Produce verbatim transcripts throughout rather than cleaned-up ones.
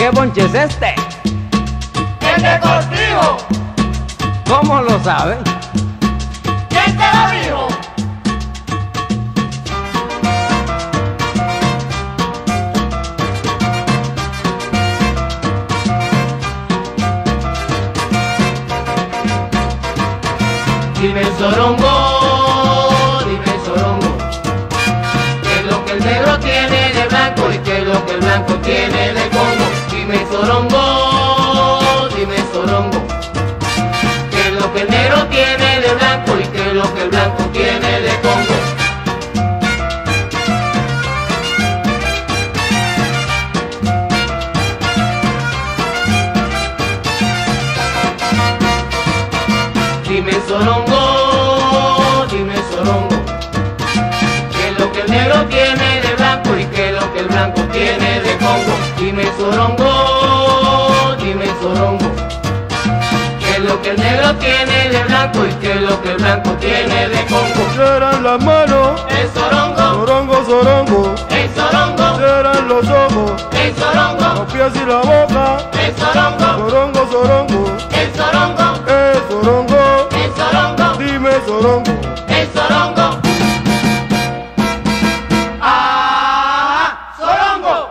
¿Qué bonche es este? ¡El de Cortijo! ¿Cómo lo sabe? ¿Quién te lo dijo? Dime Sorongo, dime Sorongo, ¿qué es lo que el negro tiene de blanco y qué es lo que el blanco tiene de Congo? Dime Sorongo, dime Sorongo, ¿qué es lo que el negro tiene de blanco y qué es lo que el blanco tiene de Congo? Dime Sorongo, dime Sorongo, ¿qué es lo que el negro tiene de blanco y qué es lo que el blanco tiene de Congo? Dime Sorongo, dime Sorongo, ¿qué es lo que el negro tiene de blanco y qué es lo que el blanco tiene de Congo? Serán las manos, El Sorongo, sorongo, sorongo. el Sorongo, Serán los ojos, el Sorongo, los pies y la boca. el Sorongo, Sorongo, sorongo, el Sorongo, eh, sorongo. el Sorongo, Dime sorongo. el Sorongo. ¡Ah! ¡Sorongo!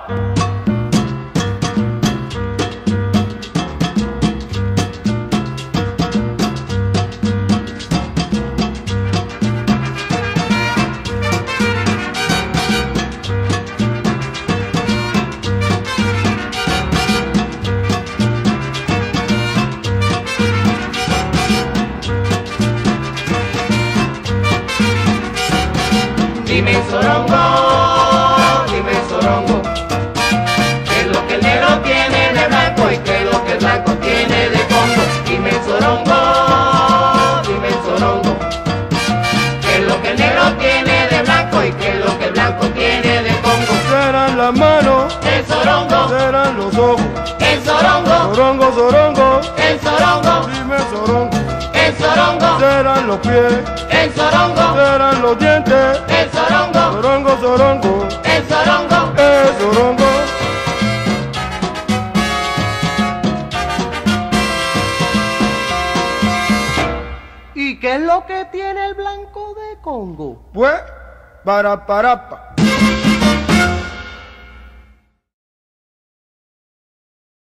Dime Sorongo, dime Sorongo, ¿qué es lo que el negro tiene de blanco y qué es lo que el blanco tiene de Congo? Dime Sorongo, dime Sorongo, ¿qué es lo que el negro tiene de blanco y qué es lo que el blanco tiene de Congo? Serán las manos, El Sorongo, serán los ojos. el Sorongo, Sorongo, sorongo. el Sorongo, Dime sorongo. el Sorongo, Serán los pies, el Sorongo, serán los dientes. el Sorongo, Sorongo, sorongo, el Sorongo. eh, sorongo. ¿Y qué es lo que tiene el blanco de Congo? Pues, para, para, pa.